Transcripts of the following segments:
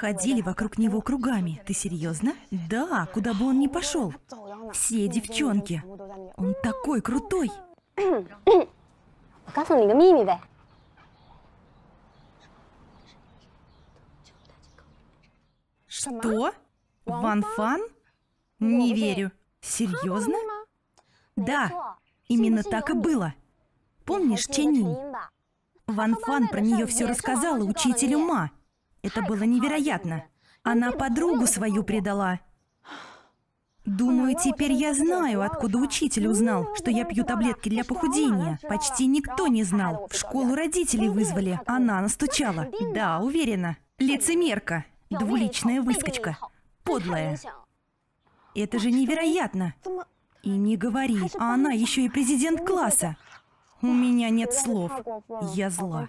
Ходили вокруг него кругами. Ты серьезно? Да, куда бы он ни пошел. Все девчонки. Он такой крутой. Что? Ван Фан? Не верю. Серьезно? Да, именно так и было. Помнишь Чэньнинь? Ван Фан про нее все рассказала учителю Ма. Это было невероятно. Она подругу свою предала. Думаю, теперь я знаю, откуда учитель узнал, что я пью таблетки для похудения. Почти никто не знал. В школу родителей вызвали. Она настучала. Да, уверена. Лицемерка. Двуличная выскочка. Подлая. Это же невероятно. И не говори, а она еще и президент класса. У меня нет слов. Я зла.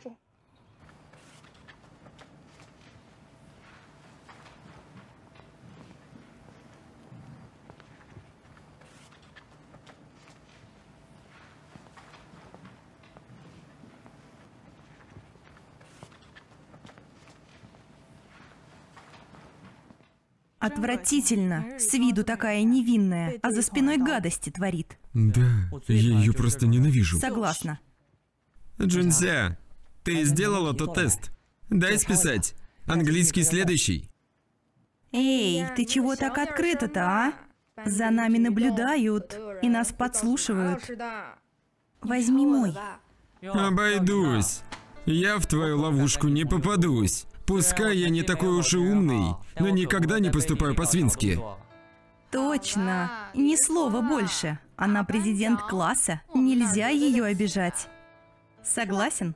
Отвратительно. С виду такая невинная, а за спиной гадости творит. Да, я ее просто ненавижу. Согласна. Джунся, ты сделала тот тест? Дай списать. Английский следующий. Эй, ты чего так открыто-то, а? За нами наблюдают и нас подслушивают. Возьми мой. Обойдусь. Я в твою ловушку не попадусь. Пускай я не такой уж и умный, но никогда не поступаю по-свински. Точно. Ни слова больше. Она президент класса. Нельзя ее обижать. Согласен?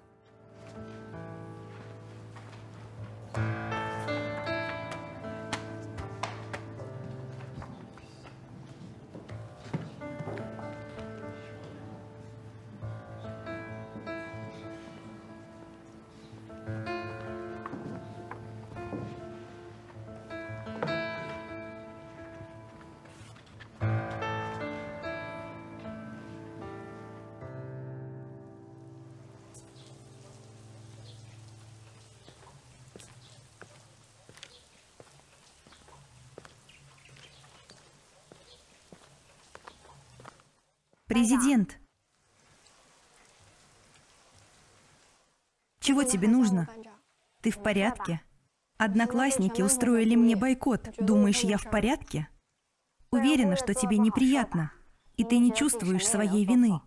Президент. Чего тебе нужно? Ты в порядке? Одноклассники устроили мне бойкот. Думаешь, я в порядке? Уверена, что тебе неприятно, и ты не чувствуешь своей вины.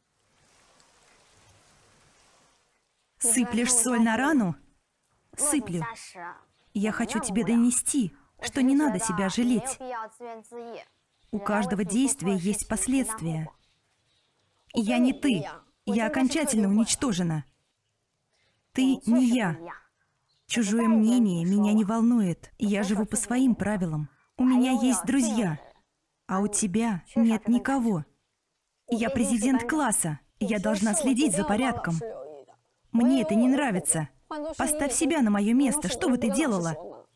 Сыплешь соль на рану? Сыплю. Я хочу тебе донести, что не надо себя жалеть. У каждого действия есть последствия. Я не ты. Я окончательно уничтожена. Ты не я. Чужое мнение меня не волнует. Я живу по своим правилам. У меня есть друзья, а у тебя нет никого. Я президент класса. Я должна следить за порядком. Мне это не нравится. Поставь себя на мое место. Что бы ты делала?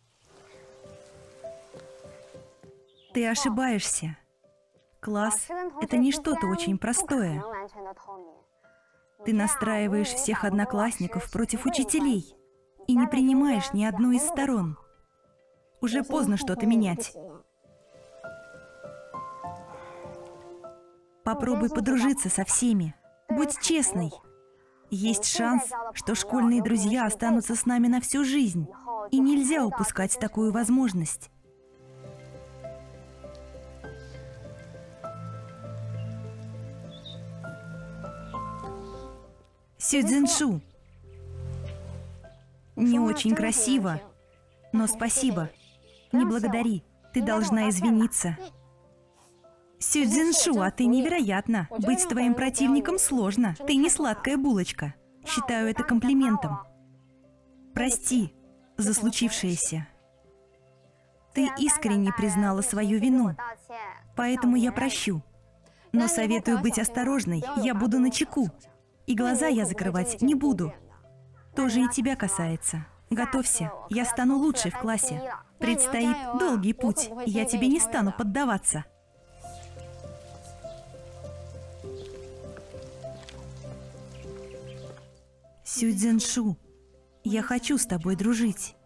Ты ошибаешься. Класс — это не что-то очень простое. Ты настраиваешь всех одноклассников против учителей и не принимаешь ни одну из сторон. Уже поздно что-то менять. Попробуй подружиться со всеми. Будь честной. Есть шанс, что школьные друзья останутся с нами на всю жизнь. И нельзя упускать такую возможность. Сю Цзиньшу. Не очень красиво, но спасибо. Не благодари. Ты должна извиниться. Сю Цзиньшу, а ты невероятна. Быть твоим противником сложно. Ты не сладкая булочка. Считаю это комплиментом. Прости за случившееся. Ты искренне признала свою вину, поэтому я прощу. Но советую быть осторожной, я буду начеку. И глаза я закрывать не буду. Тоже и тебя касается. Готовься, я стану лучшей в классе. Предстоит долгий путь, я тебе не стану поддаваться. Сю Цзиньшу, я хочу с тобой дружить.